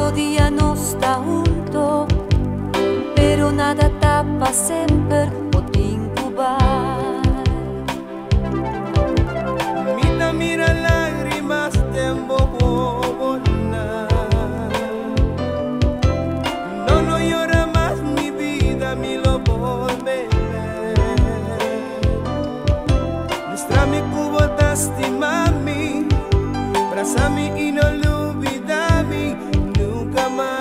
Todo día no está junto, pero nada tapa sempre o incubar. Mira, mira lágrimas de embobona. No, no llora más mi vida, mi lo volveré. Nuestra mi cubo tastimami, abrazami y no lo olvidami nunca más.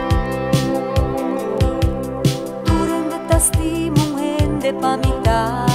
Stimo un hende pa mitad.